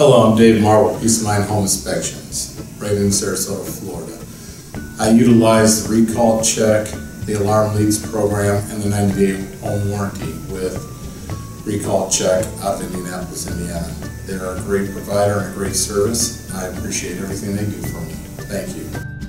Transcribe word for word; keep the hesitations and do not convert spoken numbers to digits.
Hello, I'm Dave Marble, Peace of Mind Home Inspections, right in Sarasota, Florida. I utilize the recall check, the alarm leads program, and the ninety day home warranty with Recall Check out of Indianapolis, Indiana. They're a great provider and a great service. I appreciate everything they do for me. Thank you.